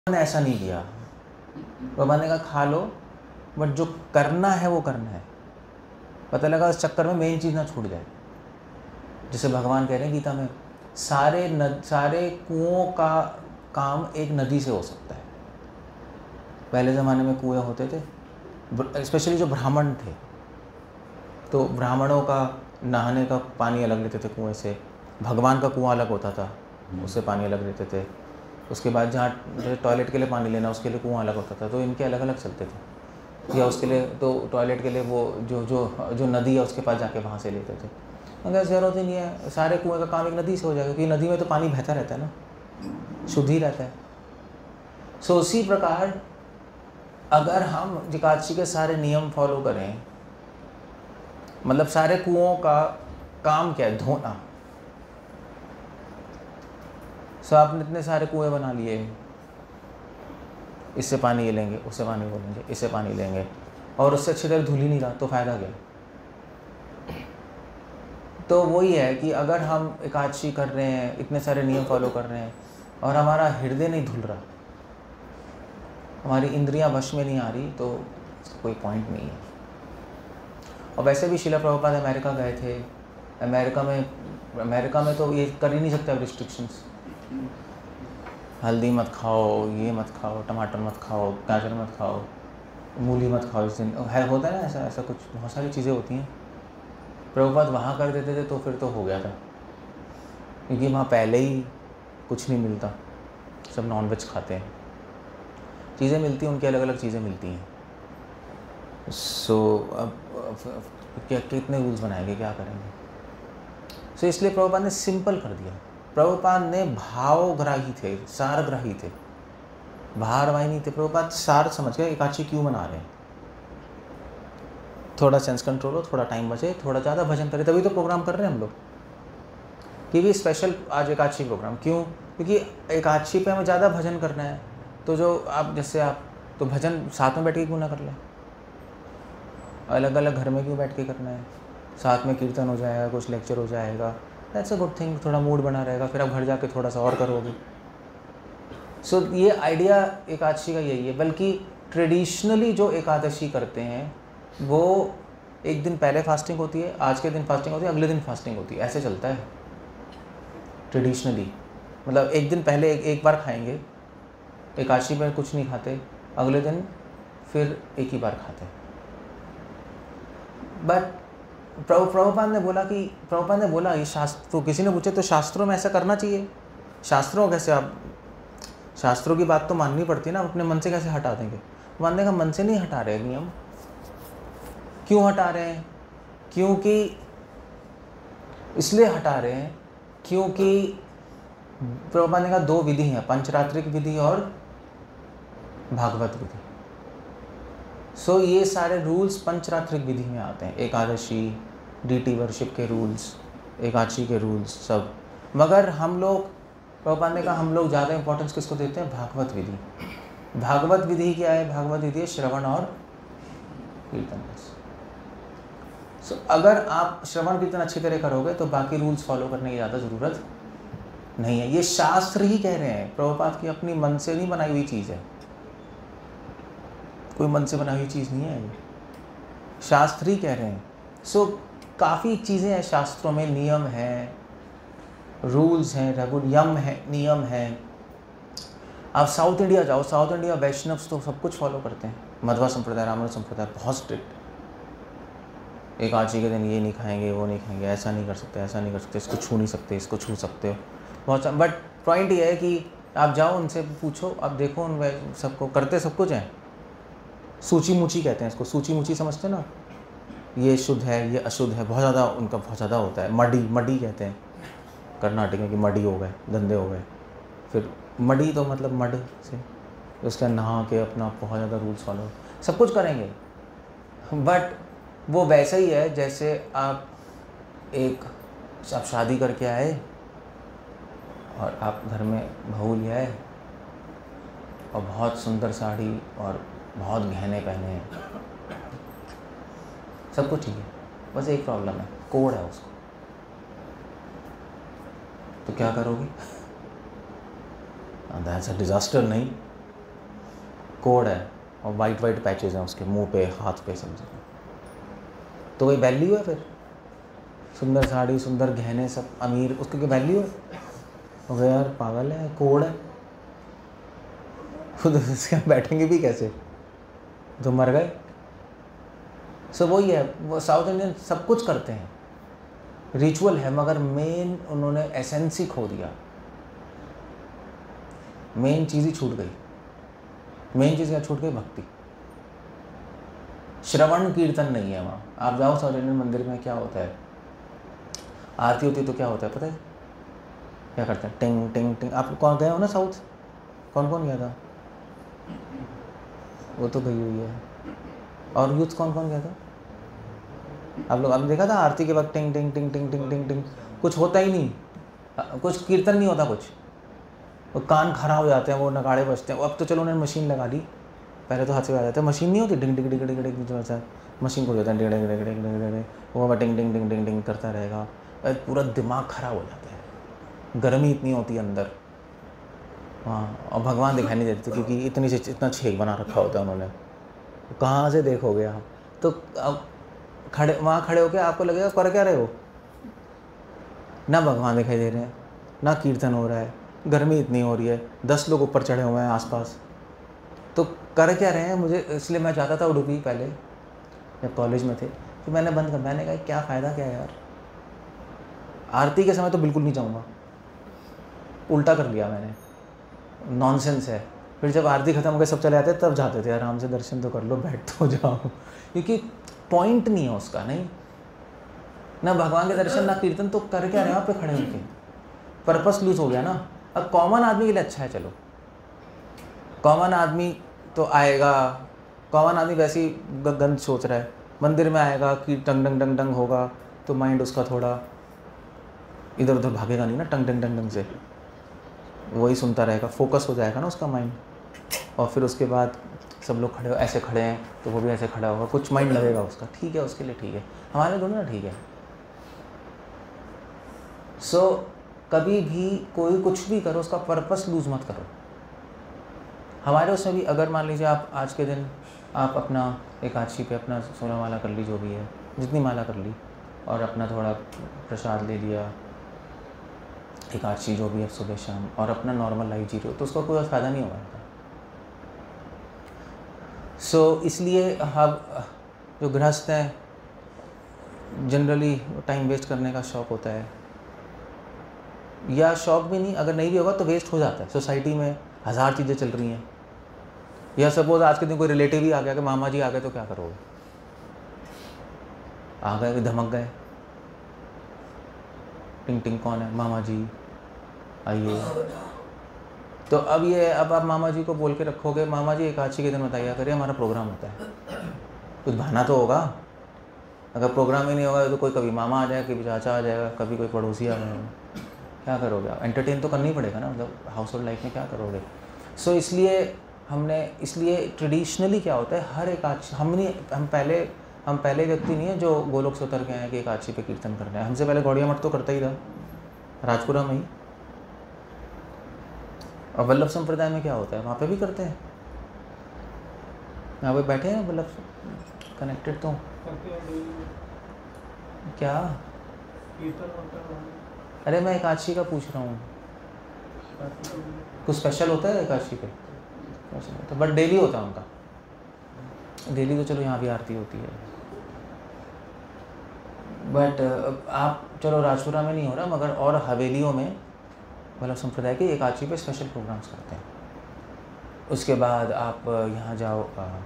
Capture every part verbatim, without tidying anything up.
ने ऐसा नहीं किया। बाबा ने कहा खा लो, बट जो करना है वो करना है। पता लगा उस चक्कर में मेन चीज़ ना छूट जाए। जैसे भगवान कह रहे हैं गीता में, सारे नद सारे कुओं का काम एक नदी से हो सकता है। पहले ज़माने में कुएं होते थे, स्पेशली जो ब्राह्मण थे, तो ब्राह्मणों का नहाने का पानी अलग लेते थे कुएं से, भगवान का कुआं अलग होता था, उससे पानी अलग लेते थे। उसके बाद जहाँ जैसे टॉयलेट के लिए पानी लेना उसके लिए कुआं अलग होता था, तो इनके अलग अलग चलते थे। या उसके लिए तो टॉयलेट के लिए वो जो जो जो नदी है उसके पास जाके वहाँ से लेते थे। मगर ज़रूरत ही नहीं है, सारे कुएं का काम एक नदी से हो जाएगा, क्योंकि नदी में तो पानी बहता रहता है ना, शुद्ध ही रहता है। सो उसी प्रकार अगर हम एकादशी के सारे नियम फॉलो करें, मतलब सारे कुओं का काम क्या है, धोना। सो आपने इतने सारे कुएं बना लिए, इससे पानी ये लेंगे, उससे पानी वो लेंगे, इससे पानी लेंगे, और उससे अच्छी तरह धुल ही नहीं रहा, तो फ़ायदा क्या? तो वही है कि अगर हम एकादशी कर रहे हैं, इतने सारे नियम फॉलो कर रहे हैं, और हमारा हृदय नहीं धुल रहा, हमारी इंद्रियां वश में नहीं आ रही, तो कोई पॉइंट नहीं है। और वैसे भी शिला प्रभुपाद अमेरिका गए थे, अमेरिका में अमेरिका में तो ये कर ही नहीं सकते अब रिस्ट्रिक्शंस। हल्दी मत खाओ, ये मत खाओ, टमाटर मत खाओ, गाजर मत खाओ, मूली मत खाओ इस दिन, है होता है ना ऐसा ऐसा कुछ, बहुत सारी चीज़ें होती हैं। प्रभुपाद वहाँ कर देते थे तो फिर तो हो गया था, क्योंकि वहाँ पहले ही कुछ नहीं मिलता, सब नॉनवेज खाते हैं। चीज़ें मिलती हैं उनकी, अलग अलग चीज़ें मिलती हैं। सो so, अब, अब क्या कितने रूल्स बनाएंगे, क्या करेंगे? सो so, इसलिए प्रभुपाद ने सिंपल कर दिया। प्रभुपाद ने भावग्राही थे, सारग्राही थे, भारवाही नहीं थे। प्रभुपाद सार समझ गए एकादशी क्यों मना रहे हैं। थोड़ा सेंस कंट्रोल हो, थोड़ा टाइम बचे, थोड़ा ज़्यादा भजन करें, तभी तो प्रोग्राम कर रहे हैं हम लोग। कि भी स्पेशल आज एकादशी प्रोग्राम क्यों? क्योंकि एकादशी पे हमें ज़्यादा भजन करना है। तो जो आप जैसे आप तो भजन साथ में बैठ के क्यों ना कर लें, अलग अलग घर में क्यों बैठ के करना है? साथ में कीर्तन हो जाएगा, कुछ लेक्चर हो जाएगा, दैट्स अ गुड थिंग, थोड़ा मूड बना रहेगा, फिर आप घर जाके थोड़ा सा और करोगे। सो so, ये आइडिया एकादशी का यही है। बल्कि ट्रेडिशनली जो एकादशी करते हैं वो एक दिन पहले फास्टिंग होती है, आज के दिन फास्टिंग होती है, अगले दिन फास्टिंग होती है, ऐसे चलता है ट्रेडिशनली। मतलब एक दिन पहले एक, एक बार खाएंगे, एकादशी पर कुछ नहीं खाते, अगले दिन फिर एक ही बार खाते। बट प्रभु प्रभुपाद ने बोला कि प्रभुपाद ने बोला ये शास्त्र, तो किसी ने पूछे तो शास्त्रों में ऐसा करना चाहिए। शास्त्रों कैसे, आप शास्त्रों की बात तो माननी पड़ती है ना, अपने मन से कैसे हटा देंगे? मानने का मन से नहीं हटा रहे नियम। क्यों हटा रहे हैं? क्योंकि इसलिए हटा रहे हैं क्योंकि प्रभुपाद ने कहा दो विधि हैं, पंचरात्रिक विधि और भागवत विधि। सो so, ये सारे रूल्स पंचरात्रिक विधि में आते हैं, एकादशी, डीटी वर्शिप के रूल्स, एकादशी के रूल्स सब। मगर हम लोग, प्रभुपाद ने कहा हम लोग ज़्यादा इंपॉर्टेंस किसको देते हैं? भागवत विधि। भागवत विधि क्या है? भागवत विधि है श्रवण और कीर्तन। सो so, अगर आप श्रवण कीर्तन अच्छी तरह करोगे तो बाकी रूल्स फॉलो करने की ज़्यादा ज़रूरत नहीं है। ये शास्त्र ही कह रहे हैं, प्रभुपाद की अपनी मन से नहीं बनाई हुई चीज़ है, कोई मन से बनाई हुई चीज़ नहीं है, ये शास्त्र ही कह रहे हैं। सो so, काफ़ी चीज़ें हैं शास्त्रों में, नियम हैं, रूल्स हैं, रेगुल यम है, नियम है। आप साउथ इंडिया जाओ, साउथ इंडिया वैष्णव्स तो सब कुछ फॉलो करते हैं। मध्वा संप्रदाय, रामानुज संप्रदाय बहुत स्ट्रिक्ट। एकादशी के दिन ये नहीं खाएंगे, वो नहीं खाएंगे, ऐसा नहीं कर सकते, ऐसा नहीं कर सकते, इसको छू नहीं सकते, इसको छू सकते हो, बहुत। बट पॉइंट ये है कि आप जाओ उनसे पूछो, आप देखो उन सबको करते सब कुछ हैं। सूची मूची कहते हैं इसको, सूची मूची समझते ना, ये शुद्ध है, ये अशुद्ध है, बहुत ज़्यादा उनका बहुत ज़्यादा होता है। मडी मडी कहते हैं कर्नाटक में कि मडी हो गए, गंदे हो गए। फिर मडी तो मतलब मड से, उसके नहा के अपना बहुत ज़्यादा रूल्स फॉलो, सब कुछ करेंगे। बट वो वैसा ही है जैसे आप एक आप शादी करके आए और आप घर में बहू ले आए और बहुत सुंदर साड़ी और बहुत गहने पहने हैं, सब कुछ ठीक है, बस एक प्रॉब्लम है, कोड है उसको। तो क्या करोगे? That's a disaster. नहीं, कोड है और वाइट वाइट पैचेज हैं उसके मुंह पे, हाथ पे, सब जगह, तो वही वैल्यू है फिर? सुंदर साड़ी, सुंदर गहने, सब अमीर, उसकी कोई वैल्यू है? हो यार पागल है, कोड है, खुद उसके बैठेंगे भी कैसे, तो मर गए। सो वही है, वो साउथ इंडियन सब कुछ करते हैं, रिचुअल है, मगर मेन उन्होंने एसेंस ही खो दिया, मेन चीज़ ही छूट गई। मेन चीज़ क्या छूट गई? भक्ति। श्रवण कीर्तन नहीं है वहाँ। आप जाओ साउथ इंडियन मंदिर में, क्या होता है, आरती होती है तो क्या होता है पता है क्या करते हैं? टिंग टिंग टिंग। आप कौन गए हो ना साउथ? कौन कौन गया था? वो तो गई हुई है। और यूथ कौन कौन गया था? आप लोग, आपने देखा था आरती के वक्त टिंग टिंग टिंग टिंग टिंग टिंग टिंग, कुछ होता ही नहीं, कुछ कीर्तन नहीं होता कुछ, वो कान खराब हो जाते हैं, वो नगाड़े बजते हैं। अब तो चलो उन्होंने मशीन लगा ली, पहले तो हाथ से आ जाता है, मशीन नहीं होती, डिंग डिंग डिंग डिंग डिंग जो ऐसा मशीन को जाता है, डिंग डिंग डिंग डिंग डिंग डिंग, वो टिंग टिंग टिंग टिंग टिंग करता रहेगा, पूरा दिमाग खराब हो जाता है, गर्मी इतनी होती है अंदर। हाँ, और भगवान दिखाई नहीं देते क्योंकि इतनी से इतना छेक बना रखा होता है उन्होंने, कहाँ से देखोगे आप? तो अब खड़े वहाँ खड़े होकर आपको लगेगा कर क्या रहे हो, ना भगवान दिखाई दे रहे हैं, ना कीर्तन हो रहा है, गर्मी इतनी हो रही है, दस लोग ऊपर चढ़े हुए हैं आसपास, तो कर क्या रहे हैं? मुझे इसलिए मैं जाता था उडुपी पहले जब कॉलेज में थे, तो मैंने बंद कर, मैंने कहा क्या फ़ायदा क्या है यार, आरती के समय तो बिल्कुल नहीं जाऊँगा, उल्टा कर लिया मैंने, नॉनसेंस है। फिर जब आरती ख़त्म हो गई, सब चले जाते तब जाते थे, आराम से दर्शन तो कर लो, बैठ तो जाओ, क्योंकि पॉइंट नहीं है उसका, नहीं ना भगवान के दर्शन ना कीर्तन, तो कर क्या रहे हैं वहाँ पे खड़े होके? पर्पस लूज हो गया ना। अब कॉमन आदमी के लिए अच्छा है, चलो कॉमन आदमी तो आएगा, कॉमन आदमी वैसे ही गंद सोच रहा है, मंदिर में आएगा कि टंग डंग डंग डंग होगा तो माइंड उसका थोड़ा इधर उधर भागेगा नहीं ना, टंग डंग डंग डंग से, वही सुनता रहेगा, फोकस हो जाएगा ना उसका माइंड। और फिर उसके बाद सब लोग खड़े हो, ऐसे खड़े हैं तो वो भी ऐसे खड़ा होगा, कुछ माइंड लगेगा उसका, ठीक है उसके लिए ठीक है, हमारे दोनों ना ठीक है। सो so, कभी भी कोई कुछ भी करो उसका पर्पस लूज मत करो। हमारे उसमें भी अगर मान लीजिए आप आज के दिन आप अपना एकादशी पे अपना सोलह माला कर ली, जो भी है जितनी माला कर ली, और अपना थोड़ा प्रसाद ले लिया, एकादशी जो भी है सुबह शाम, और अपना नॉर्मल लाइफ जी रहे हो, तो उसका कोई फ़ायदा नहीं होगा। सो so, इसलिए हम जो गृहस्थ हैं जनरली टाइम वेस्ट करने का शौक़ होता है, या शौक़ भी नहीं, अगर नहीं भी होगा तो वेस्ट हो जाता है। सोसाइटी में हज़ार चीज़ें चल रही हैं, या सपोज आज के दिन कोई रिलेटिव ही आ गया कि मामा जी आ गए तो क्या करोगे? आ गए, धमक गए, टिंग टिंग कौन है? मामा जी आइए। तो अब ये अब आप मामा जी को बोल के रखोगे, मामा जी एकादशी के दिन बताइए करिए हमारा प्रोग्राम होता है, कुछ बहाना तो होगा। अगर प्रोग्राम ही नहीं होगा तो कोई कभी मामा आ जाएगा, कभी चाचा आ जाएगा, कभी कोई पड़ोसी आ जाएगा, क्या करोगे आप? एंटरटेन तो करना ही पड़ेगा ना, मतलब हाउस होल्ड लाइफ में क्या करोगे? सो so, इसलिए हमने इसलिए ट्रेडिशनली क्या होता है, हर एकादशी हम नहीं हम पहले हम पहले व्यक्ति नहीं है जो गोलोक से उतर के आए कि एकादशी पे कीर्तन करना है। हमसे पहले गौड़िया मठ तो करता ही था, राजपुरा में ही। और वल्लभ संप्रदाय में क्या होता है, वहाँ पे भी करते हैं, यहाँ पे बैठे हैं वल्लभ कनेक्टेड। तो क्या, अरे मैं एकादशी का पूछ रहा हूँ, कुछ स्पेशल होता है एकादशी पे? तो बट डेली होता है उनका, डेली तो चलो यहाँ भी आरती होती है, बट आप चलो राजपुरा में नहीं हो रहा, मगर और हवेलियों में वल्लभ संप्रदाय के एकादशी पे स्पेशल प्रोग्राम्स करते हैं। उसके बाद आप यहाँ जाओ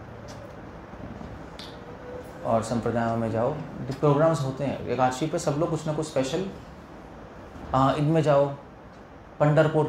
और संप्रदायों में जाओ, प्रोग्राम्स होते हैं एकादशी पे, सब लोग कुछ ना कुछ स्पेशल। इनमें जाओ पंढरपुर,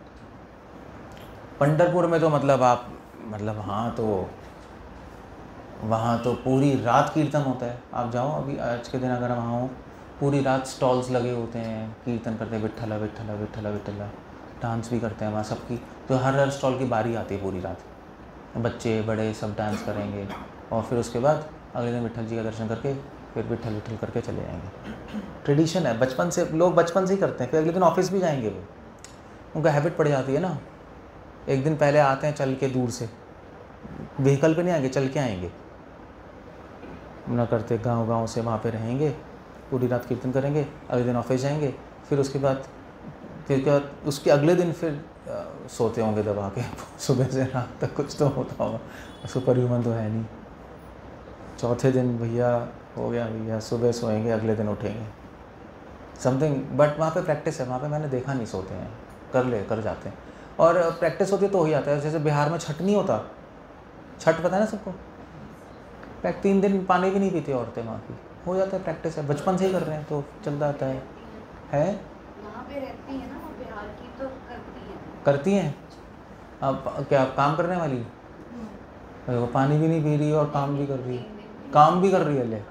पंढरपुर में तो मतलब आप मतलब हाँ, तो वहाँ तो पूरी रात कीर्तन होता है। आप जाओ अभी आज के दिन अगर वहाँ हो, पूरी रात स्टॉल्स लगे होते हैं, कीर्तन करते हैं, विठ्ठला विठ्ठला विठ्ठला विठ्ठला, डांस भी करते हैं वहाँ सबकी। तो हर हर स्टॉल की बारी आती है पूरी रात, बच्चे बड़े सब डांस करेंगे, और फिर उसके बाद अगले दिन विठ्ठल जी का दर्शन करके फिर विठ्ठल विठ्ठल करके चले जाएंगे। ट्रेडिशन है, बचपन से लोग बचपन से ही करते हैं। फिर अगले दिन ऑफिस भी जाएंगे, वो उनका हैबिट पड़ जाती है ना। एक दिन पहले आते हैं चल के दूर से, व्हीकल पे नहीं आएंगे, चल के आएंगे। ना करते गांव गांव से वहाँ पे रहेंगे, पूरी रात कीर्तन करेंगे, अगले दिन ऑफिस जाएंगे, फिर उसके बाद फिर क्या उसके अगले दिन फिर आ, सोते होंगे दबा के सुबह से रात तक, कुछ तो होता होगा। सुपर ह्यूमन तो है नहीं। चौथे दिन भैया हो गया, भैया सुबह सोएंगे, अगले दिन उठेंगे समथिंग। बट वहाँ पे प्रैक्टिस है, वहाँ पे मैंने देखा नहीं सोते हैं, कर ले कर जाते हैं। और प्रैक्टिस होती है तो हो ही आता है। जैसे बिहार में छठ नहीं होता, छठ पता है ना सबको, पैक तीन दिन पानी भी नहीं पीती औरतें वहाँ की, हो जाता है, प्रैक्टिस है, बचपन से ही कर रहे हैं तो चल जाता है। है वहाँ पे रहती है ना वो बिहार की, तो करती हैं करती हैं। अब क्या काम करने वाली, वो पानी भी नहीं पी रही और काम भी कर रही है, काम भी कर रही है। ले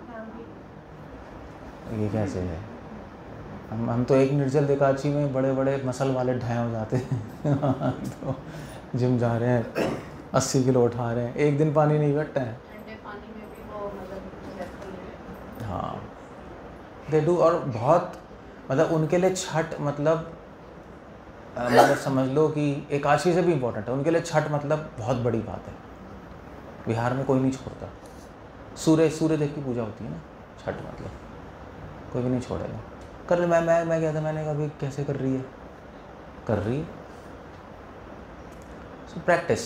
ये कैसे है? हम हम तो एक निर्जल एकादशी में बड़े बड़े मसल वाले ढाए हो जाते हैं तो जिम जा रहे हैं, अस्सी किलो उठा रहे हैं, एक दिन पानी नहीं घटता है। ठंडे पानी में भी वो मतलब हाँ दे डू। और बहुत मतलब उनके लिए छठ मतलब मतलब समझ लो कि एकादशी से भी इम्पोर्टेंट है उनके लिए छठ, मतलब बहुत बड़ी बात है। बिहार में कोई नहीं छोड़ता। सूर्य सूर्य देव की पूजा होती है ना, छठ मतलब कोई भी नहीं छोड़ेगा। कर मैं मैं मैं क्या था, मैंने कहा भाई कैसे कर रही है, कर रही है। So practice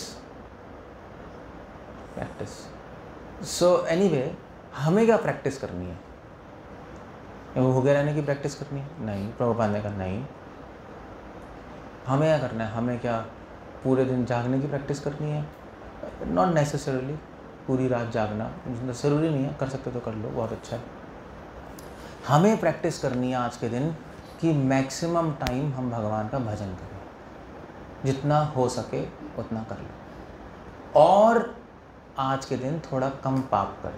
practice so anyway, हमें क्या प्रैक्टिस करनी है? वो हो गया रहने की प्रैक्टिस करनी है? नहीं। प्रभुपाद ने कहा नहीं। हमें क्या करना है? हमें क्या पूरे दिन जागने की प्रैक्टिस करनी है? नॉट नेसेसरली पूरी रात जागना ज़रूरी नहीं है, कर सकते तो कर लो, बहुत अच्छा है। हमें प्रैक्टिस करनी है आज के दिन कि मैक्सिमम टाइम हम भगवान का भजन करें, जितना हो सके उतना कर लो, और आज के दिन थोड़ा कम पाप करें,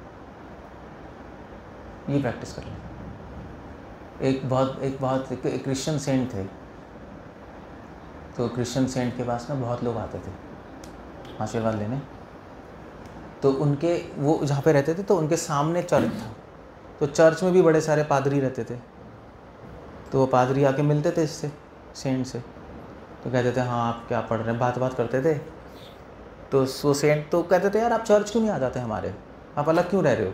ये प्रैक्टिस कर लें। एक बहुत एक बहुत एक क्रिश्चियन सेंट थे, तो क्रिश्चियन सेंट के पास ना बहुत लोग आते थे आशीर्वाद लेने। तो उनके वो जहाँ पे रहते थे तो उनके सामने चर्च था, तो चर्च में भी बड़े सारे पादरी रहते थे। तो वो पादरी आके मिलते थे इससे सेंट से, तो कहते थे हाँ आप क्या पढ़ रहे हैं, बात बात करते थे। तो वो सेंट तो कहते थे यार आप चर्च क्यों नहीं आ जाते हमारे, आप अलग क्यों रह रहे हो,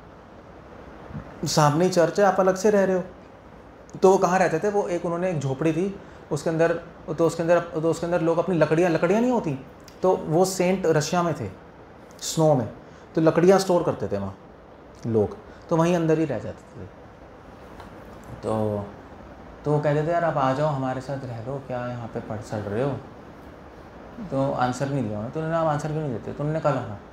सामने ही चर्च है, आप अलग से रह रहे हो। तो वो कहाँ रहते थे, वो एक उन्होंने एक झोपड़ी थी उसके अंदर, तो उसके अंदर तो उसके अंदर लोग अपनी लकड़ियाँ लकड़ियाँ नहीं होती, तो वो सेंट रशिया में थे स्नो में, तो लकड़ियाँ स्टोर करते थे वहाँ लोग, तो वहीं अंदर ही रह जाते थे। तो तो वो कहते थे यार आप आ जाओ हमारे साथ रह लो, क्या यहाँ पे पढ़ सड़ रहे हो। तो आंसर नहीं दिया उन्होंने। तो उन्होंने आप आंसर क्यों नहीं देते, तो उन्होंने कल आना।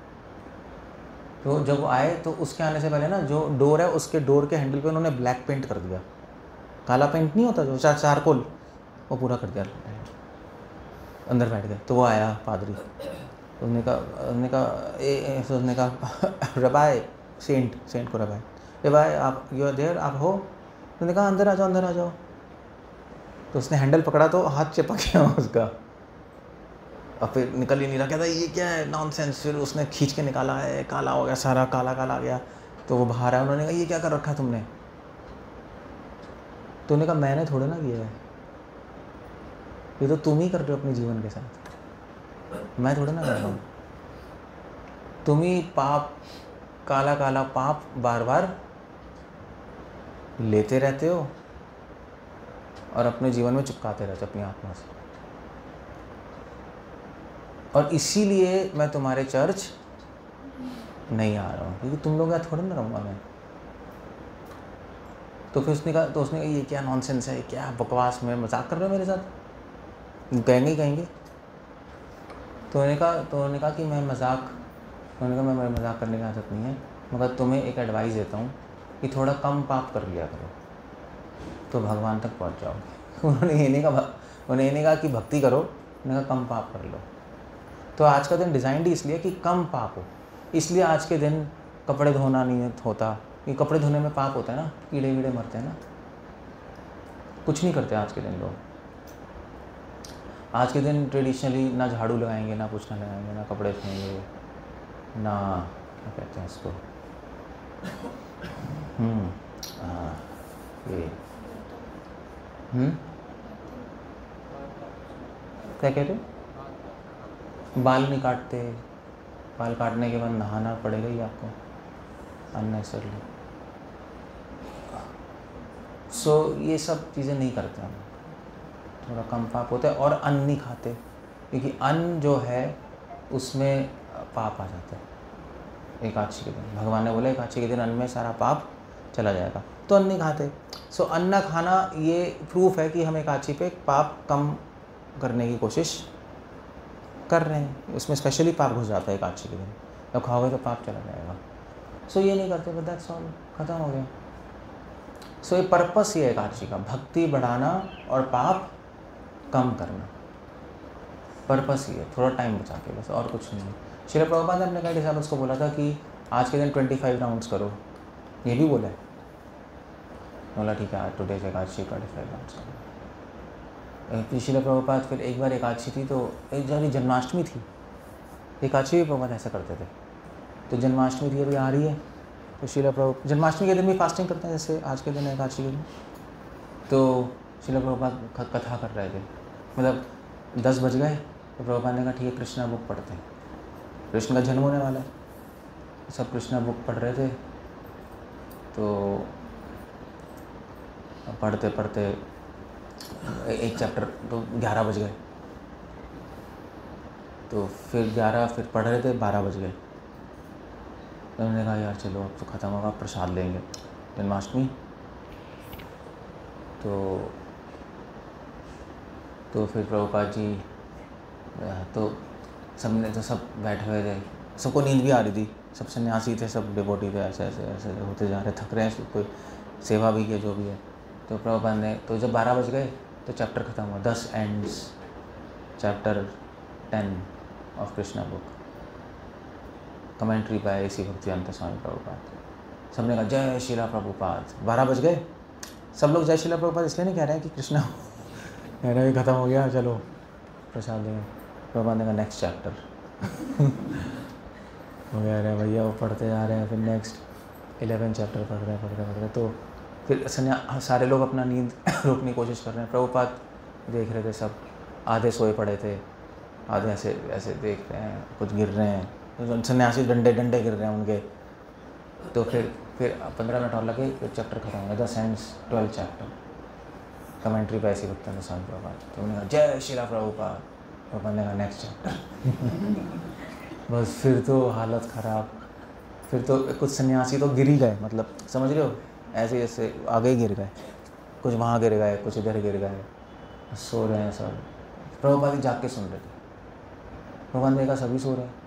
तो जब वो आए तो उसके आने से पहले ना जो डोर है उसके डोर के हैंडल पे उन्होंने ब्लैक पेंट कर दिया, काला पेंट नहीं होता जो चार चारकोल, वो पूरा कर दिया, अंदर बैठ गए। तो वो आया पादरी, उसने कहा उसने कहा ए उसने कहा रबाई सेंट सेंट को रबाई रबाई आप यू आर देयर, आप हो? उसने कहा अंदर आ जाओ अंदर आ जाओ। तो उसने हैंडल पकड़ा तो हाथ चिपक गया उसका, और फिर निकल ही नहीं रहा, कहता ये क्या है नॉनसेंस। फिर उसने खींच के निकाला है, काला हो गया सारा, काला काला आ गया। तो वो बाहर आया, उन्होंने कहा ये क्या कर रखा तुमने। तो उन्होंने कहा मैंने थोड़े ना किया है, ये तो तुम ही कर रहे हो अपने जीवन के साथ, मैं थोड़े ना कर रहा हूँ। तुम ही पाप, काला काला पाप बार बार लेते रहते हो और अपने जीवन में चिपकाते रहते हो अपनी आत्मा से। और इसीलिए मैं तुम्हारे चर्च नहीं आ रहा हूँ, क्योंकि तुम लोग यहाँ थोड़े ना रहूँगा मैं। तो फिर उसने कहा तो उसने कहा ये क्या नॉनसेंस है, क्या बकवास, में मजाक कर रहे हो मेरे साथ, कहेंगे ही कहेंगे। तो उन्होंने कहा तो उन्होंने कहा कि मैं मजाक उन्होंने कहा मैं मेरा मजाक करने की आदत नहीं है, मगर तुम्हें एक एडवाइस देता हूँ कि थोड़ा कम पाप कर लिया करो तो भगवान तक पहुँच जाओगे। उन्होंने ये नहीं कहा उन्होंने ये नहीं कहा कि भक्ति करो, उन्होंने कहा कम पाप कर लो। तो आज का दिन डिज़ाइंड इसलिए कि कम पाप हो, इसलिए आज के दिन कपड़े धोना नहीं होता, कि कपड़े धोने में पाप होता है ना, कीड़े कीड़े मरते हैं ना, कुछ नहीं करते आज के दिन लोग। आज के दिन ट्रेडिशनली ना झाड़ू लगाएंगे, ना पोछा लगाएंगे, ना कपड़े धोएंगे, ना क्या कहते हैं इसको, हम्म हाँ ये हम्म क्या कहते हो, बाल नहीं काटते, बाल काटने के बाद नहाना पड़ेगा ही आपको अननेसेसरली। सो so, ये सब चीज़ें नहीं करते हम, थोड़ा कम पाप होता है। और अन्न नहीं खाते क्योंकि अन्न जो है उसमें पाप आ जाता है एकादशी के दिन। भगवान ने बोला एकादशी के दिन अन्न में सारा पाप चला जाएगा, तो अन्न नहीं खाते। सो so, अन्न खाना ये प्रूफ है कि हम एकादशी पे पाप कम करने की कोशिश कर रहे हैं। उसमें स्पेशली पाप घुस जाता है एकादशी के दिन, जब खाओगे तो पाप चला जाएगा। सो so, ये नहीं करते, बट दैट्स ऑल, ख़त्म हो गया। सो so, ये पर्पस ही है एकादशी का, भक्ति बढ़ाना और पाप कम करना, पर्पस ही है, थोड़ा टाइम बचा के, बस और कुछ नहीं। श्रील प्रभुपाद ने अपने कई डिसाइपल्स को बोला था कि आज के दिन पच्चीस राउंड्स करो, ये भी बोला है। बोला ठीक है, आज टुडे से एकादशी पच्चीस राउंड्स करो। श्रील प्रभुपाद फिर एक बार एकादशी थी, तो एक जब जन्माष्टमी थी, एकादशी भी प्रभुपाद ऐसा करते थे। तो जन्माष्टमी थी, अभी आ रही है, तो श्रील प्रभु जन्माष्टमी के दिन भी फास्टिंग करते हैं जैसे आज के दिन है एकादशी के दिन। तो श्रील प्रभुपाद कथा कर रहे थे, मतलब दस बज गए तो प्रभुपाद ने कहा ठीक है कृष्णा बुक पढ़ते हैं, कृष्ण का जन्म होने वाला है। सब कृष्णा बुक पढ़ रहे थे, तो पढ़ते पढ़ते एक चैप्टर तो ग्यारह बज गए, तो फिर ग्यारह फिर पढ़ रहे थे, बारह बज गए। तो उन्होंने कहा यार चलो अब तो ख़त्म होगा, प्रसाद लेंगे जन्माष्टमी। तो तो फिर प्रभुपाद जी तो सबने तो सब बैठे हुए थे, सबको नींद भी आ रही थी, सब सन्यासी थे, सब डिवोटी थे, ऐसे ऐसे ऐसे होते जा रहे, थक रहे हैं, कोई सेवा भी की जो भी है। तो प्रभुपाद ने तो जब बारह बज गए तो चैप्टर ख़त्म हुआ, this ends chapter ten of Krishna book, commentary by इसी भक्तिवेदांत स्वामी प्रभुपाद। सबने कहा जय श्रीला प्रभुपाद। बारह बज गए, सब लोग जय श्रीला प्रभुपाद इसलिए नहीं कह रहे हैं कि कृष्णा कह रहे हैं ख़त्म हो गया चलो प्रसाद देंगे। प्रभुपाद ने कहा नेक्स्ट चैप्टर हो गया रहे भैया, वो पढ़ते जा रहे हैं, फिर नेक्स्ट इलेवन चैप्टर पढ़ रहे हैं पढ़ रहे हैं पढ़ रहे हैं। तो फिर सन्या सारे लोग अपना नींद रोकने की कोशिश कर रहे हैं। प्रभुपाद देख रहे थे, सब आधे सोए पड़े थे, आधे ऐसे ऐसे देख रहे हैं, कुछ गिर रहे हैं, तो सन्यासी डंडे डंडे गिर रहे हैं उनके। तो फिर फिर पंद्रह मिनट और लगे, फिर चैप्टर खत्म हो गया, दस एंड्स ट्वेल्थ चैप्टर, कमेंट्री पे ऐसी भक्तिवेदांत स्वामी प्रभुपाद। तो उन्होंने कहा जय श्रीला प्रभुपाद। प्रभुपाद ने कहा नेक्स्ट चैप्टर बस फिर तो हालत ख़राब। फिर तो कुछ सन्यासी तो गिर ही गए, मतलब समझ रहे हो, ऐसे ऐसे आगे ही गिर गए, कुछ वहाँ गिर गए, कुछ इधर गिर गए, सो रहे हैं सब। प्रभुपाद जी जाग के सुन रहे थे, प्रभुपाद ने कहा सभी सो रहे हैं।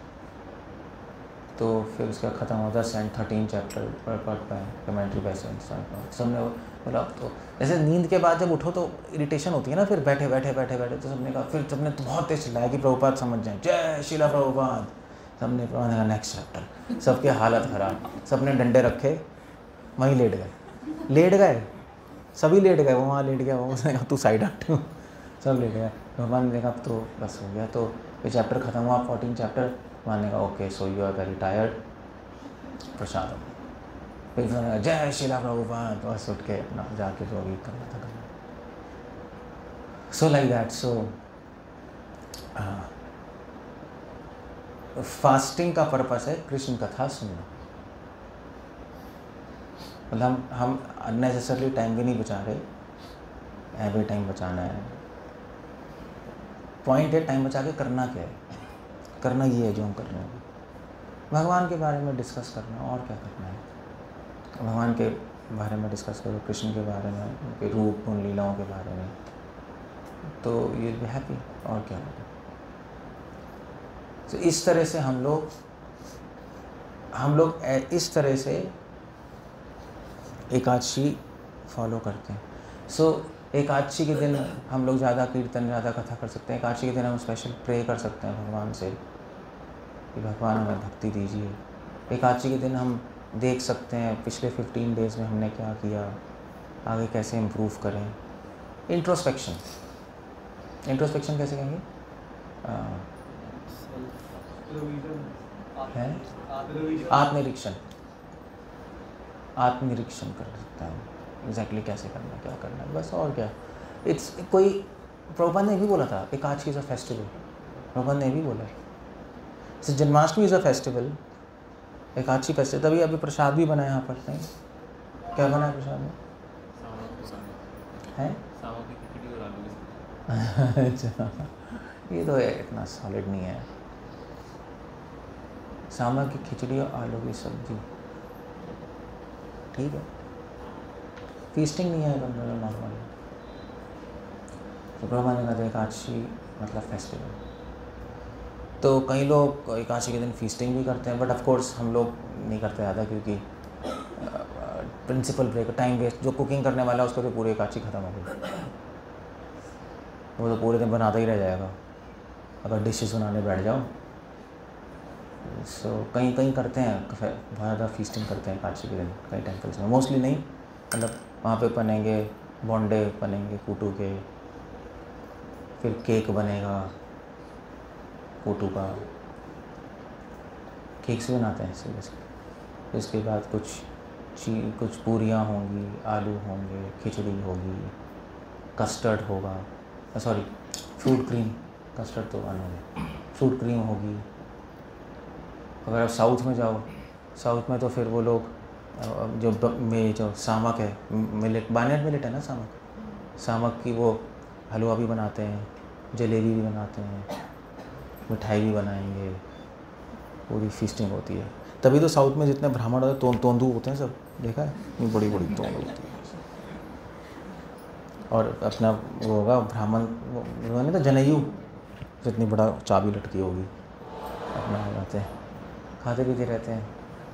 तो फिर उसका ख़त्म होता सेंट थर्टीन चैप्टर पढ़ पढ़ पाए, कमेंट्री बाय सेंट सबने बोला। तो जैसे नींद के बाद जब उठो तो इरिटेशन होती है ना, फिर बैठे बैठे बैठे बैठे तो सबने कहा, फिर सबने तो बहुत तेज चिल्लाया कि प्रभुपाद समझ जाए, जय श्रीला प्रभुपाद। सबने प्रभुपाद ने कहा नेक्स्ट चैप्टर। सबके हालत ख़राब, सबने डंडे रखे, वहीं लेट गए, लेट गए सभी लेट गए, वो वहाँ लेट गया, वो उसने कहा तू साइड हट, सब लेट गए। भगवान ने देखा अब तो बस हो गया। तो ये चैप्टर ख़त्म हुआ, फोर्टीन चैप्टर। भगवान ने कहा okay so you are very tired, prasad. फिर उन्होंने कहा जय श्रीला प्रभुपाद, बस उठ के अपना जाके जो भी करना था करना। So like that. So fasting का पर्पस है कृष्ण कथा सुनना, मतलब हम हम अननेसेसरली टाइम भी नहीं बचा रहे, एवरी टाइम बचाना है। पॉइंट है टाइम बचा के करना क्या है, करना ये है जो हम कर रहे हैं, भगवान के बारे में डिस्कस करना, और क्या करना है। भगवान के बारे में डिस्कस करो, कृष्ण के बारे में, उनके रूप, उन लीलाओं के बारे में, तो यू विल बी हैप्पी, और क्या होगा। तो इस तरह से हम लोग हम लोग इस तरह से एकादशी फॉलो करते हैं। सो so, एकादशी के दिन हम लोग ज़्यादा कीर्तन, ज़्यादा कथा कर सकते हैं। एकादशी के दिन हम स्पेशल प्रे कर सकते हैं भगवान से कि भगवान हमें भक्ति दीजिए। एकादशी के दिन हम देख सकते हैं पिछले फिफ्टीन डेज़ में हमने क्या किया, आगे कैसे इम्प्रूव करें। इंट्रोस्पेक्शन, इंट्रोस्पेक्शन कैसे कहेंगे, है आत्मनिरीक्षण, आत्मनिरीक्षण कर सकता है एग्जैक्टली कैसे करना है, क्या करना है, बस और क्या। इट्स कोई प्रभुपाद ने भी बोला था Ekadashi is a festival, Prabhupada ने भी बोला है। So Janmashtami is a festival, Ekadashi festival. तभी अभी प्रसाद भी बना है यहाँ पर, नहीं? क्या बना है प्रसाद में? है अच्छा, ये तो इतना सॉलिड नहीं है। सामा की खिचड़ी और आलू की सब्जी, ठीक है। फीस्टिंग नहीं है नॉर्मल। तो प्रभा ने कहा एकादशी मतलब फेस्टिवल। तो कई लोग एकादशी के दिन फीस्टिंग भी करते हैं, बट ऑफ कोर्स हम लोग नहीं करते ज़्यादा, क्योंकि प्रिंसिपल ब्रेक, टाइम वेस्ट। जो कुकिंग करने वाला है उसका तो पूरी एकादशी ख़त्म हो गई, वो तो पूरे दिन बनाता ही रह जाएगा अगर डिशेस बनाने बैठ जाओ। सो so, कहीं कहीं करते हैं, बहुत ज़्यादा फीस्टिंग करते हैं एकादशी के दिन कई टेम्पल्स में, मोस्टली नहीं। मतलब वहाँ पे बनेंगे बोंडे, बनेंगे कूटू के, फिर केक बनेगा कूटू का, केक से बनाते हैं सीरियसली। इसके बाद कुछ ची कुछ पूरियाँ होंगी, आलू होंगे, खिचड़ी होगी, कस्टर्ड होगा, सॉरी फ्रूट क्रीम, कस्टर्ड तो बना होगा, फ्रूट क्रीम होगी। अगर आप साउथ में जाओ, साउथ में तो फिर वो लोग जो में जो सामक है, मिलेट, बार्नट मिलेट है ना सामक, सामक की वो हलवा भी बनाते हैं, जलेबी भी बनाते हैं, मिठाई भी बनाएंगे, पूरी फीस्टिंग होती है। तभी तो साउथ में जितने ब्राह्मण होते हैं तो, तोंदू होते हैं सब, देखा है? ये बड़ी बड़ी तोंदू होती है। और अपना वो होगा ब्राह्मण, वो नहीं तो जनेयू, जितनी बड़ा चाबी लटकी होगी, अपना हो जाते हैं, खाते पीते रहते हैं।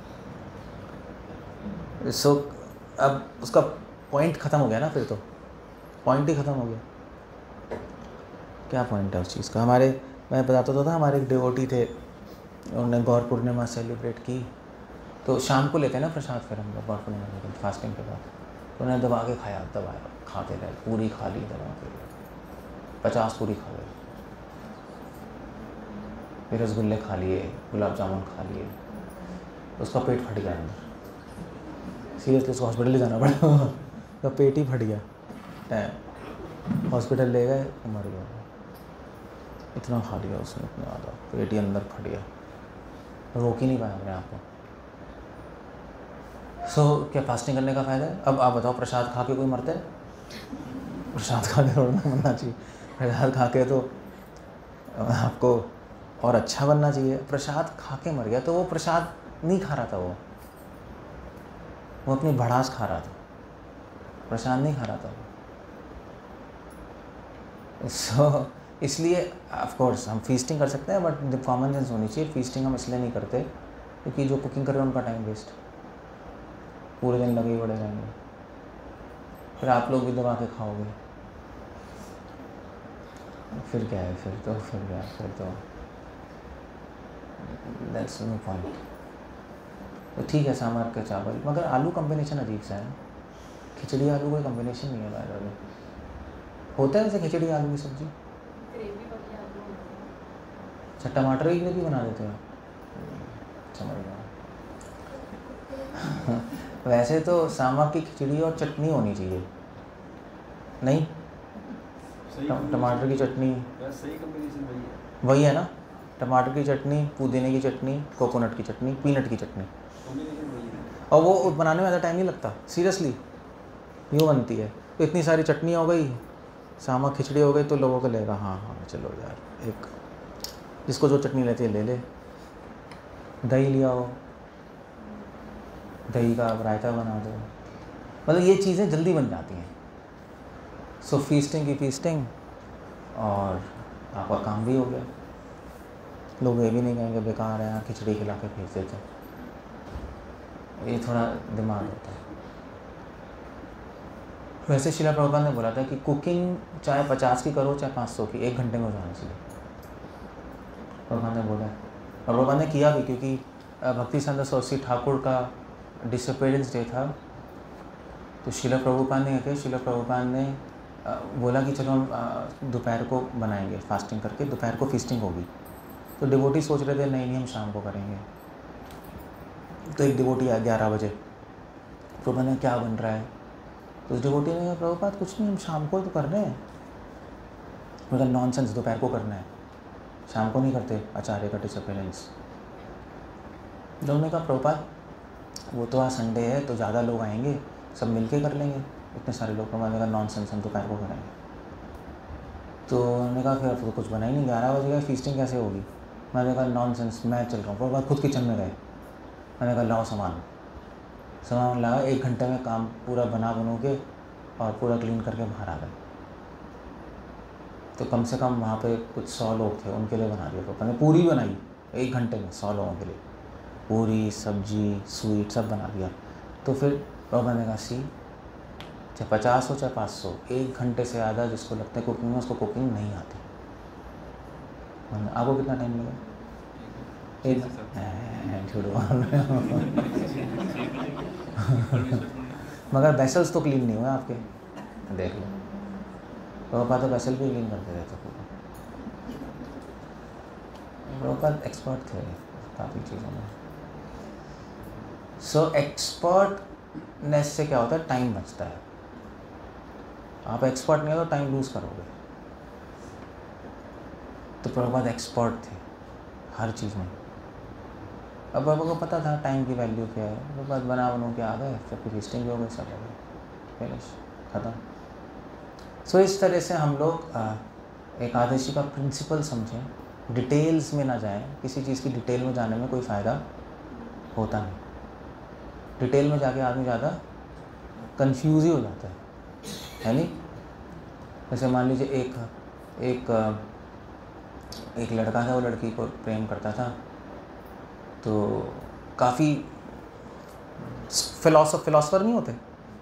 सो so, अब उसका पॉइंट ख़त्म हो गया ना, फिर तो पॉइंट ही ख़त्म हो गया। क्या पॉइंट है उस चीज़ का? हमारे, मैं बताता तो था, हमारे एक डिवोटी थे, उन्होंने गौर पूर्णिमा सेलिब्रेट की, तो शाम को लेते हैं ना प्रसाद, फिर हम लोग गौर पूर्णिमा के दिन फास्टिंग के बाद, तो उन्होंने दबा के खाया, दबाया, खाते रहे, पूरी खा ली दबा के, पचास पूरी खा गए, फिर रसगुल्ले खा लिए, गुलाब जामुन खा लिए, उसका पेट फट गया अंदर, सीरियसली उसको हॉस्पिटल ले जाना पड़ा तो पेट ही फट गया, हॉस्पिटल ले गए, मर गया, इतना खा लिया उसने, इतना ज़्यादा, पेट ही अंदर फट गया, रोक ही नहीं पाया अपने आप को। सो so, क्या फास्टिंग करने का फ़ायदा है? अब आप बताओ, प्रसाद खा के कोई मरता है? प्रसाद खा के थोड़ा मरना चाहिए, प्रसाद खा के तो आपको और अच्छा बनना चाहिए। प्रसाद खा के मर गया तो वो प्रसाद नहीं खा रहा था, वो वो अपनी भड़ास खा रहा था, प्रसाद नहीं खा रहा था। सो so, इसलिए ऑफ कोर्स हम फीस्टिंग कर सकते हैं, बट कॉमन सेंस होनी चाहिए। फीस्टिंग हम इसलिए नहीं करते क्योंकि जो कुकिंग कर रहे हैं उनका टाइम वेस्ट, पूरे दिन लगे ही पड़े रहेंगे, फिर आप लोग भी दबा के खाओगे, फिर क्या है? फिर तो फिर क्या फिर तो दैट्स नो पॉइंट। तो ठीक है, सांभर के चावल, मगर आलू कॉम्बिनेशन अजीब सा है, खिचड़ी आलू कोई कॉम्बिनेशन नहीं है बाहर में। होता है वैसे खिचड़ी आलू की सब्जी? अच्छा, टमाटर की ग्रेवी बना देते हो? समझ गया। वैसे तो सांभर की खिचड़ी और चटनी होनी चाहिए, नहीं? टमाटर की चटनी सही कॉम्बिनेशन वही है, वही है ना, टमाटर की चटनी, पुदीने की चटनी, कोकोनट की चटनी, पीनट की चटनी, और वो बनाने में ज़्यादा टाइम नहीं लगता, सीरियसली यूँ बनती है। तो इतनी सारी चटनी हो गई, सांभर खिचड़ी हो गई, तो लोगों को लगेगा हाँ हाँ चलो यार, एक जिसको जो चटनी लेती है ले ले। दही लिया हो, दही का रायता बना दो, मतलब ये चीज़ें जल्दी बन जाती हैं। सो फीस्टिंग की फीस्टिंग, और आपका काम भी हो गया। लोग ये भी नहीं कहेंगे बेकार है यार, खिचड़ी खिला के भेज देते, ये थोड़ा दिमाग होता है। वैसे शिला प्रभुपाद ने बोला था कि कुकिंग चाहे पचास की करो चाहे पाँच सौ की, एक घंटे में हो जाना चाहिए, प्रभुपाद ने बोला है। और प्रभुपाद ने किया भी, क्योंकि भक्ति संत सरस्वती ठाकुर का डिसअपीयरेंस डे था, तो शिला प्रभुपाद ने क्या, शिला प्रभुपाद ने बोला कि चलो हम दोपहर को बनाएंगे, फास्टिंग करके दोपहर को फीस्टिंग होगी। तो डिवोटी सोच रहे थे नहीं नहीं हम शाम को करेंगे। तो एक डिवोटी आया ग्यारह बजे, प्रभुपाद ने क्या बन रहा है? तो उस डिवोटी ने कहा प्रभुपाद कुछ नहीं, हम शाम को तो कर रहे हैं। मतलब नॉनसेंस, दोपहर को करना है। शाम को नहीं करते आचार्य का डिसअपीयरेंस। उन्होंने कहा प्रभुपाद वो तो आज संडे है तो ज़्यादा लोग आएंगे, सब मिलके कर लेंगे, इतने सारे लोग। मैंने कहा नॉनसेंस, हम तो काय को करेंगे। तो उन्होंने कहा फिर तो कुछ बना ही नहीं, ग्यारह बज गए, फीस्टिंग कैसे होगी। मैंने कहा नॉनसेंस, मैं चल रहा हूँ। प्रभुपाद खुद किचन में गए। मैंने कहा लाओ सामान सामान लाया, एक घंटे में काम पूरा बना बनू के और पूरा क्लीन करके बाहर आ गए। तो कम से कम वहाँ पे कुछ सौ लोग थे, उनके लिए बना दिया। तो मैंने पूरी बनाई एक घंटे में, सौ लोगों के लिए पूरी सब्जी स्वीट सब बना दिया। तो फिर और मैंने कहा सी, चाहे पचास हो चाहे पाँच सौ, एक घंटे से ज़्यादा जिसको लगता है कुकिंग में, उसको कुकिंग नहीं आती। आपको कितना टाइम लगा? एक छोड़ो मगर वेसल्स तो क्लीन नहीं हुए आपके, देख लो। प्रभुपाद तो वेसल भी क्लीन करते रहते थे। प्रभुपाद एक्सपर्ट थे काफ़ी चीज़ों में। सो एक्सपर्टनेस से क्या होता है, टाइम बचता है। आप एक्सपर्ट नहीं हो तो टाइम लूज़ करोगे। तो प्रभुपाद एक्सपर्ट थे हर चीज़ में। अब बाबा को पता था टाइम की वैल्यू क्या है। प्रभुपाद बना बनू के आ गए, सबकी फेस्टिंग भी हो गई, सब हो गई, फिनिश, ख़त्म। सो इस तरह से हम लोग एकादशी का प्रिंसिपल समझें, डिटेल्स में ना जाएं। किसी चीज़ की डिटेल में जाने में कोई फ़ायदा होता नहीं। डिटेल में जाके आदमी ज़्यादा कंफ्यूज ही हो जाता है, है नहीं। जैसे मान लीजिए एक एक एक लड़का था, वो लड़की को प्रेम करता था। तो काफ़ी फिलोसफ फिलोसफर नहीं होते,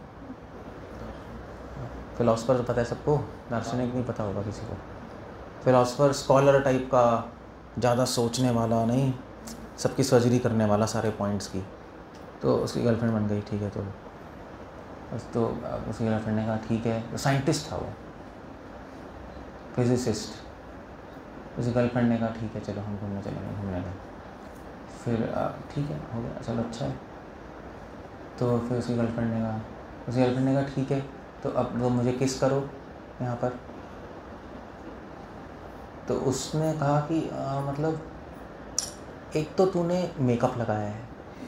फिलोसफर तो पता है सबको, दार्शनिक नहीं पता होगा किसी को। फिलोसफर स्कॉलर टाइप का, ज़्यादा सोचने वाला नहीं, सबकी सर्जरी करने वाला सारे पॉइंट्स की। तो उसकी गर्लफ्रेंड बन गई, ठीक है। तो बस तो उसकी गर्लफ्रेंड ने कहा ठीक है। तो साइंटिस्ट था वो, फिजिसिस्ट। उसकी गर्लफ्रेंड ने कहा ठीक है चलो हम घूमने चलेंगे, घूमने गए। फिर ठीक है हो गया, चलो अच्छा है। तो फिर उसकी गर्लफ्रेंड ने कहा उसकी गर्लफ्रेंड ने कहा ठीक है तो अब वो मुझे किस करो यहाँ पर। तो उसने कहा कि आ, मतलब एक तो तूने मेकअप लगाया है,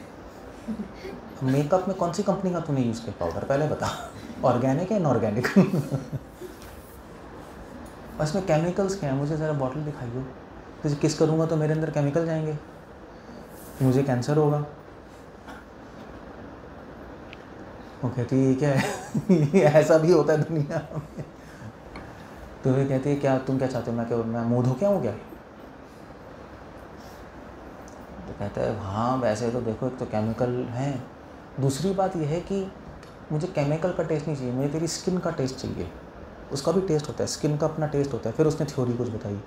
मेकअप में कौन सी कंपनी का तूने यूज़ किया पाउडर, पहले बता। ऑर्गेनिक है इनऑर्गेनिक? और इसमें केमिकल्स क्या है, मुझे ज़रा बॉटल दिखाइए। तो किस करूँगा तो मेरे अंदर केमिकल जाएंगे, मुझे कैंसर होगा। वो कहती है क्या है ऐसा भी होता है दुनिया में। तो वे कहती है क्या तुम क्या चाहते हो, मैं क्या मैं मुँह धो के आऊँ क्या। तो कहता है हाँ वैसे तो देखो एक तो केमिकल हैं, दूसरी बात यह है कि मुझे केमिकल का टेस्ट नहीं चाहिए, मुझे तेरी स्किन का टेस्ट चाहिए। उसका भी टेस्ट होता है, स्किन का अपना टेस्ट होता है। फिर उसने थ्योरी कुछ बताई,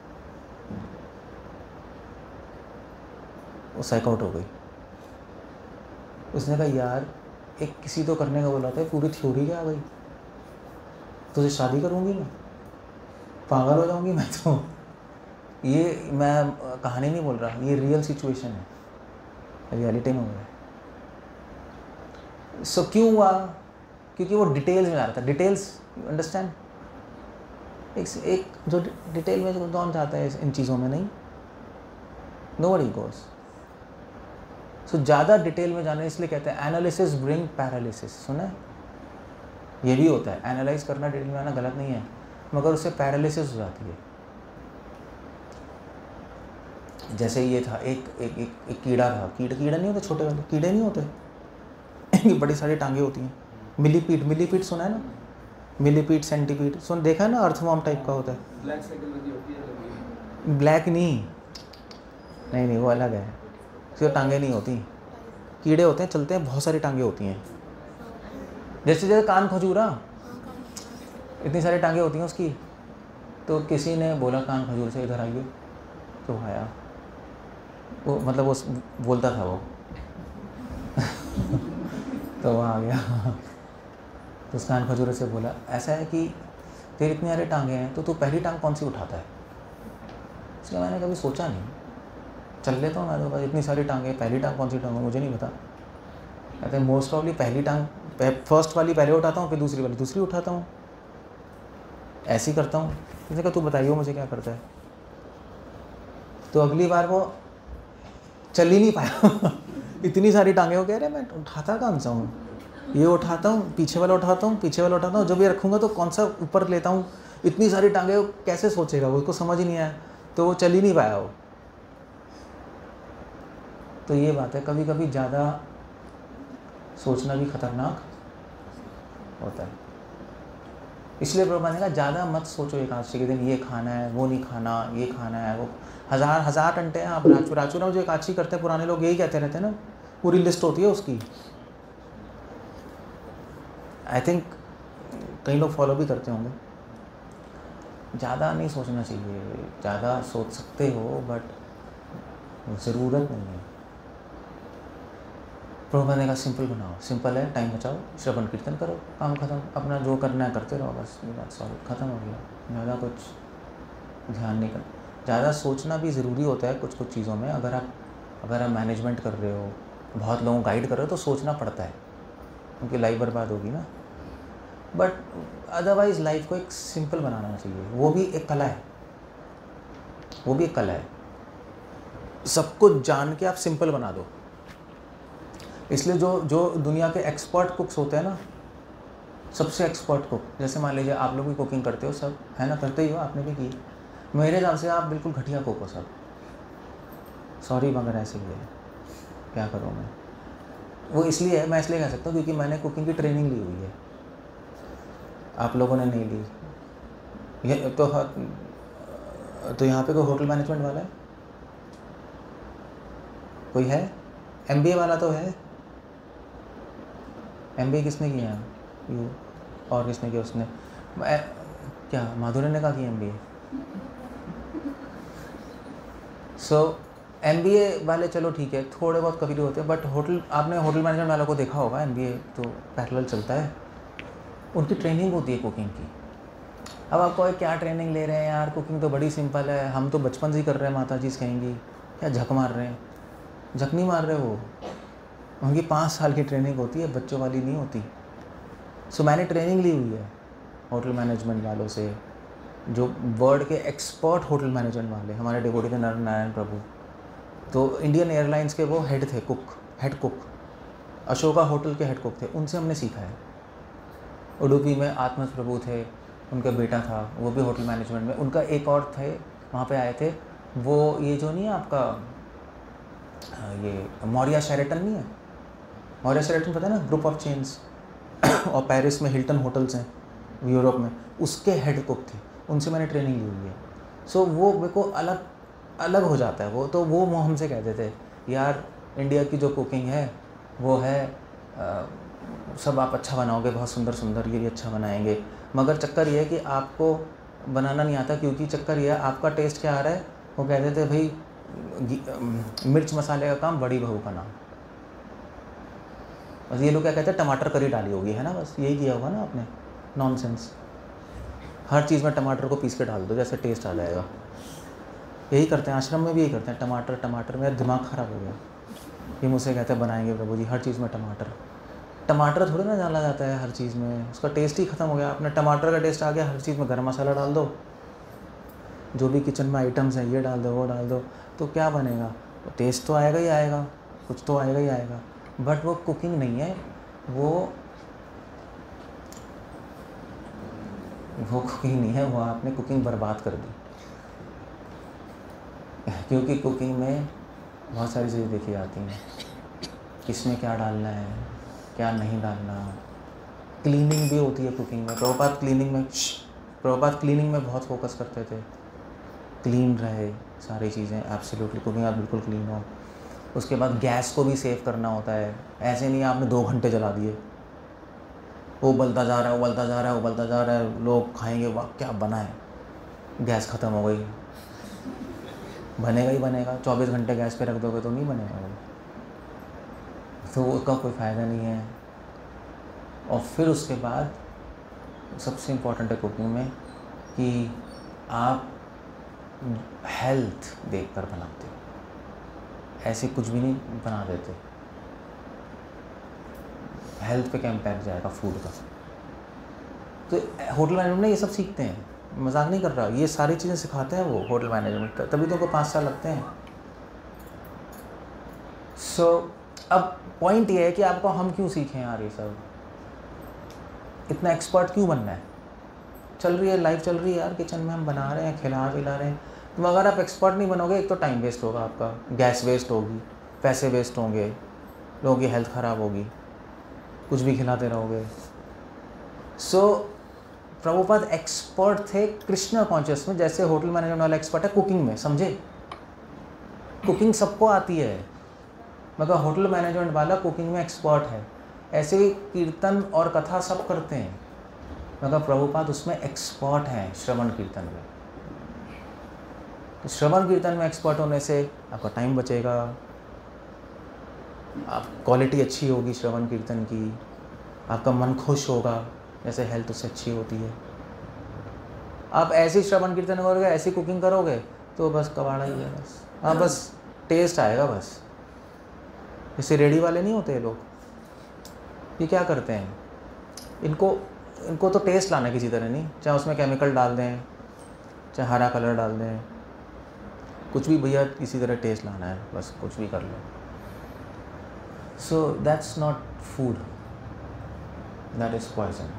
वो साइक आउट हो गई। उसने कहा यार एक किसी तो करने का बोला था, पूरी थ्योरी क्या आ गई, तुझे शादी करूँगी मैं, पागल हो जाऊँगी मैं। तो ये मैं कहानी नहीं बोल रहा, ये रियल सिचुएशन है, रियलिटी में हो रहा है। सो क्यों हुआ, क्योंकि वो डिटेल्स में जा रहा था। डिटेल्स अंडरस्टैंड, एक एक जो डिटेल में जो कौन चाहता है इन चीज़ों में, नहीं, नोबडी गोस। सो ज़्यादा डिटेल में जाने, इसलिए कहते हैं एनालिसिस ब्रिंग पैरालिसिस। सुना है, ये भी होता है। एनालाइज करना, डिटेल में आना गलत नहीं है, मगर उससे पैरालिसिस हो जाती है। जैसे ये था एक एक एक, एक कीड़ा था, कीड़ा कीड़ा नहीं होते छोटे वाले कीड़े नहीं होते, बड़ी सारी टांगे होती हैं। मिलीपीड, मिलीपीड सुना है ना, मिलीपीड सेंटीपीड सुन देखा है ना, अर्थवॉर्म टाइप का होता है। ब्लैक साइकिल लगी होती है। ब्लैक नहीं नहीं नहीं वो अलग है, उसकी टांगे नहीं होती, कीड़े होते हैं, चलते हैं, बहुत सारी टांगे होती हैं। जैसे जैसे कान खजूरा, इतनी सारी टांगे होती हैं उसकी। तो किसी ने बोला कान खजूर से इधर आइए, तो आया वो, मतलब वो बोलता था वो तो वहाँ आ गया। तो उस कान खजूर से बोला ऐसा है कि तेरे इतनी सारी टांगे हैं तो तू पहली टांग कौन सी उठाता है। इसलिए मैंने कभी सोचा नहीं, चल लेता हूँ मैं तो, बस इतनी सारी टांगे, पहली टांग कौन सी टांग मुझे नहीं पता। कहते हैं मोस्ट प्रॉब्ली पहली टांग फर्स्ट वाली पहले उठाता हूँ, फिर दूसरी वाली दूसरी उठाता हूँ, ऐसे ही करता हूँ। किसी का तू बताइए मुझे क्या करता है। तो अगली बार वो चल ही नहीं पाया इतनी सारी टांगे हो, कह रहे मैं उठाता कौन सा हूँ, ये उठाता हूँ, पीछे वाला उठाता हूँ, पीछे वाला उठाता हूँ, जब ये रखूँगा तो कौन सा ऊपर लेता हूँ, इतनी सारी टांगे वो कैसे सोचेगा, वो उसको समझ ही नहीं आया, तो वो चल ही नहीं पाया वो। तो ये बात है, कभी कभी ज़्यादा सोचना भी खतरनाक होता है। इसलिए प्रभुपाद ने कहा ज़्यादा मत सोचो एकादशी के दिन ये खाना है, वो नहीं खाना, ये खाना है, वो हज़ार हज़ार टंटे हैं। आप राजू राजू राव जो एकादशी करते हैं, पुराने लोग यही कहते रहते हैं ना, पूरी लिस्ट होती है उसकी। आई थिंक कई लोग फॉलो भी करते होंगे। ज़्यादा नहीं सोचना चाहिए, ज़्यादा सोच सकते हो बट ज़रूरत नहीं है। प्रभुपाद ने कहा सिंपल बनाओ, सिंपल है, टाइम बचाओ, श्रवण कीर्तन करो, काम खत्म, अपना जो करना है करते रहो, बस ये बात सॉल्व खत्म हो गया। ज़्यादा कुछ ध्यान नहीं करना। ज़्यादा सोचना भी ज़रूरी होता है कुछ कुछ चीज़ों में। अगर आप अगर आप मैनेजमेंट कर रहे हो, बहुत लोगों को गाइड कर रहे हो, तो सोचना पड़ता है, क्योंकि लाइफ बर्बाद होगी ना। बट अदरवाइज़ लाइफ को एक सिंपल बनाना चाहिए, वो भी एक कला है, वो भी एक कला है। सब कुछ जान के आप सिंपल बना दो। इसलिए जो जो दुनिया के एक्सपर्ट कुक्स होते हैं ना, सबसे एक्सपर्ट कुक, जैसे मान लीजिए आप लोग भी कुकिंग करते हो, सब है ना, करते ही हो, आपने भी की। मेरे हिसाब से आप बिल्कुल घटिया कुक हो सब। सॉरी मगर ऐसे ही है, क्या करूँ मैं। वो इसलिए है, मैं इसलिए कह सकता हूँ क्योंकि मैंने कुकिंग की ट्रेनिंग ली हुई है, आप लोगों ने नहीं ली। ये तो तो यहाँ पे कोई होटल मैनेजमेंट वाला है, कोई है? एमबीए वाला तो है। एमबीए किसने किया? यू। और किसने किया? उसने मैं, क्या माधुरी ने कहा कि एमबीए। सो एमबीए वाले चलो ठीक है, थोड़े बहुत कभी होते हैं, बट होटल, आपने होटल मैनेजमेंट वालों को देखा होगा, एमबीए तो पैरेलल चलता है, उनकी ट्रेनिंग होती है कुकिंग की। अब आपको क्या ट्रेनिंग ले रहे हैं यार, कुकिंग तो बड़ी सिंपल है, हम तो बचपन से ही कर रहे हैं, माता जी कहेंगी क्या झक मार रहे हैं। झक नहीं मार रहे, वो उनकी पाँच साल की ट्रेनिंग होती है, बच्चों वाली नहीं होती। सो मैंने ट्रेनिंग ली हुई है होटल मैनेजमेंट वालों से, जो वर्ल्ड के एक्सपर्ट होटल मैनेजमेंट वाले, हमारे डिवोटी थे नर नारायण प्रभु, तो इंडियन एयरलाइंस के वो हेड थे, cook, head cook, Ashoka hotel के हेड कुक थे, उनसे हमने सीखा है। उडुपी में आत्मज प्रभु थे, उनका बेटा था, वो भी होटल मैनेजमेंट में, उनका एक और थे, वहाँ पे आए थे वो, ये जो नहीं है आपका, ये मौर्या शेरेटन नहीं है, मौर्या शेरेटन पता है ना, ग्रुप ऑफ चेन्स, और पेरिस में हिल्टन होटल्स हैं यूरोप में, उसके हेड कुक थे, उनसे मैंने ट्रेनिंग ली हुई है। सो so, वो मेरे को अलग अलग हो जाता है वो, तो वो वो हमसे कहते थे यार इंडिया की जो कुकिंग है वो है आ, सब आप अच्छा बनाओगे, बहुत सुंदर सुंदर, ये भी अच्छा बनाएंगे, मगर चक्कर ये है कि आपको बनाना नहीं आता, क्योंकि चक्कर ये है आपका टेस्ट क्या आ रहा है। वो कहते थे भाई मिर्च मसाले का काम, बड़ी बहू का नाम। बस ये लोग क्या कहते हैं, टमाटर करी डाली होगी, है ना, बस यही किया होगा ना आपने। नॉनसेंस, हर चीज़ में टमाटर को पीस के डाल दो, जैसे टेस्ट आ जाएगा। यही करते हैं, आश्रम में भी यही करते हैं, टमाटर टमाटर। मेरा दिमाग ख़राब हो गया, ये मुझसे कहते हैं बनाएंगे प्रभु जी हर चीज़ में टमाटर। टमाटर थोड़ी ना डाला जाता है हर चीज़ में, उसका टेस्ट ही ख़त्म हो गया। आपने टमाटर का टेस्ट आ गया, हर चीज़ में गरम मसाला डाल दो, जो भी किचन में आइटम्स हैं ये डाल दो, वो डाल दो, तो क्या बनेगा? टेस्ट तो आएगा ही आएगा, कुछ तो आएगा ही आएगा, बट वो कुकिंग नहीं है, वो वो कुकिंग नहीं है, वो आपने कुकिंग बर्बाद कर दी। क्योंकि कुकिंग में बहुत सारी चीज़ें देखी जाती हैं, किसमें क्या डालना है, क्या नहीं डालना। क्लीनिंग भी होती है कुकिंग में। प्रभुपाद क्लीनिंग में प्रभुपाद क्लीनिंग में बहुत फोकस करते थे, क्लीन रहे सारी चीज़ें, एब्सोल्युटली कुकिंग आप बिल्कुल क्लीन हो। उसके बाद गैस को भी सेव करना होता है, ऐसे नहीं आपने दो घंटे जला दिए, वो उबलता जा रहा है उबलता जा रहा है उबलता जा रहा है, लोग खाएंगे वाह क्या बना है, गैस ख़त्म हो गई। बनेगा ही बनेगा, चौबीस घंटे गैस पे रख दोगे तो नहीं बनेगा वो, तो उसका कोई फ़ायदा नहीं है। और फिर उसके बाद सबसे इम्पोर्टेंट है कुकिंग में कि आप हेल्थ देखकर बनाते हो, ऐसे कुछ भी नहीं बना देते। हेल्थ पे क्या इम्पैक्ट जाएगा फूड का। तो होटल मैनेजमेंट में ये सब सीखते हैं, मजाक नहीं कर रहा, ये सारी चीज़ें सिखाते हैं वो होटल मैनेजमेंट, तभी तो उनको पाँच साल लगते हैं। सो so, अब पॉइंट ये है कि आपको हम क्यों सीखें यार ये सब, इतना एक्सपर्ट क्यों बनना है? चल रही है लाइफ, चल रही है यार, किचन में हम बना रहे हैं, खिला पिला रहे हैं। तो अगर आप एक्सपर्ट नहीं बनोगे, एक तो टाइम वेस्ट होगा आपका, गैस वेस्ट होगी, पैसे वेस्ट होंगे, लोगों की हेल्थ ख़राब होगी, कुछ भी खिलाते रहोगे। सो so, प्रभुपाद एक्सपर्ट थे कृष्णा कॉन्शियस में, जैसे होटल मैनेजमेंट वाला एक्सपर्ट है कुकिंग में, समझे? कुकिंग सबको आती है, मगर होटल मैनेजमेंट वाला कुकिंग में एक्सपर्ट है। ऐसे ही कीर्तन और कथा सब करते हैं, मगर प्रभुपाद उसमें एक्सपर्ट हैं, श्रवण कीर्तन में। तो श्रवण कीर्तन में एक्सपर्ट होने से आपका टाइम बचेगा, आप क्वालिटी अच्छी होगी श्रवण कीर्तन की, आपका मन खुश होगा, जैसे हेल्थ उससे अच्छी होती है। आप ऐसी श्रवण कीर्तन करोगे, ऐसी कुकिंग करोगे तो बस कबाड़ा ही है, बस हाँ, बस टेस्ट आएगा बस। जैसे रेडी वाले नहीं होते ये लोग, ये क्या करते हैं, इनको इनको तो टेस्ट लाना है किसी तरह, नहीं चाहे उसमें केमिकल डाल दें, चाहे हरा कलर डाल दें, कुछ भी भैया किसी तरह टेस्ट लाना है, बस कुछ भी कर लो। So that's not food, that is poison.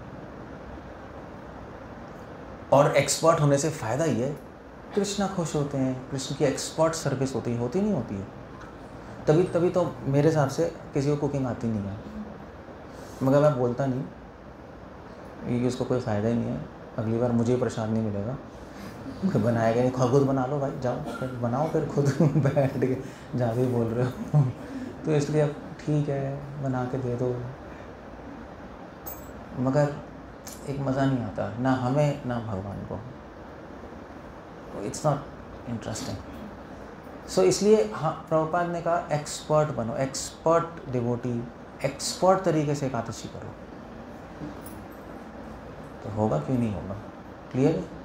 और एक्सपर्ट होने से फ़ायदा ही है, कृष्णा खुश होते हैं, कृष्ण की एक्सपर्ट सर्विस होती है, होती नहीं होती है। तभी तभी तो मेरे हिसाब से किसी को कुकिंग आती नहीं है, मगर मैं बोलता नहीं क्योंकि उसको कोई फ़ायदा ही नहीं है, अगली बार मुझे प्रसाद नहीं मिलेगा, बनाएगा नहीं, खुद बना लो भाई, जाओ फिर बनाओ फिर खुद बैठ के, ज़्यादा ही बोल रहे हो तो इसलिए अब ठीक है बना के दे दो, मगर एक मज़ा नहीं आता ना हमें ना भगवान को, इट्स नॉट इंटरेस्टिंग। सो इसलिए हाँ, प्रभुपाद ने कहा एक्सपर्ट बनो, एक्सपर्ट डिवोटी, एक्सपर्ट तरीके से एकादशी करो, तो होगा क्यों नहीं होगा। क्लियर है?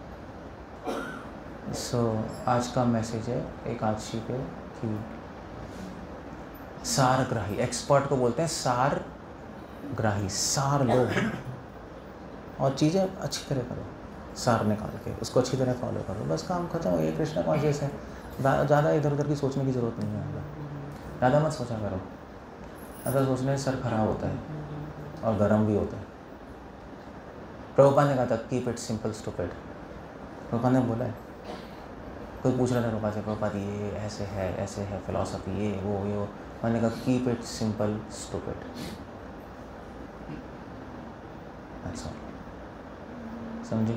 सो so, आज का मैसेज है एकादशी पे कि सारग्राही, एक्सपर्ट को बोलते हैं सारग्राही, सार लो और चीज़ें अच्छी तरह करो, सार निकाल के उसको अच्छी तरह फॉलो करो, बस काम खत्म हो गया। कृष्णा कॉन्शियस है, ज़्यादा इधर उधर की सोचने की ज़रूरत नहीं है, ज़्यादा मत सोचा करो, ज़्यादा सोचने से सर खराब होता है और गर्म भी होता है। प्रभुपाद ने कहा था keep it simple stupid, Prabhupada ने बोला है, कोई पूछ रहा था प्रभुपाद से, प्रभुपाद ये ऐसे है ऐसे है फिलॉसफी, ये वो ये वो, मैंने कहा keep it simple stupid, that's all, समझे?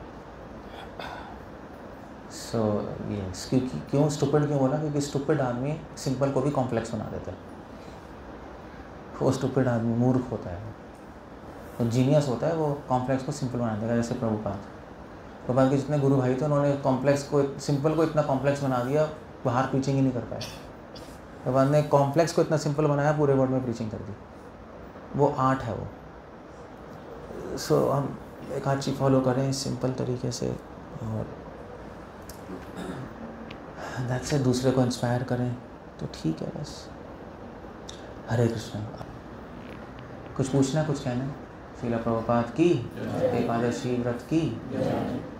सो ये क्योंकि क्यों स्टूपिड क्यों बोला, क्योंकि स्टूपिड आदमी सिंपल को भी कॉम्प्लेक्स बना देता है, वो स्टूपिड आदमी मूर्ख होता है, तो जीनियस होता है, वो कॉम्प्लेक्स को सिंपल बना देगा। जैसे प्रभुपाद प्रभुपाद के जितने गुरु भाई थे, उन्होंने कॉम्प्लेक्स को सिंपल को इतना कॉम्प्लेक्स बना दिया, बाहर प्रीचिंग ही नहीं कर पाए। प्रभुपाद ने कॉम्प्लेक्स को इतना सिंपल बनाया, पूरे वर्ल्ड में प्रीचिंग कर दी, वो आर्ट है वो। सो so, हम एक आध चीज़ फॉलो करें सिंपल तरीके से, और दैट्स इट, दूसरे को इंस्पायर करें तो ठीक है बस। हरे कृष्णा। कुछ पूछना, कुछ कहना? श्रील प्रभुपाद की एकादशी व्रत की।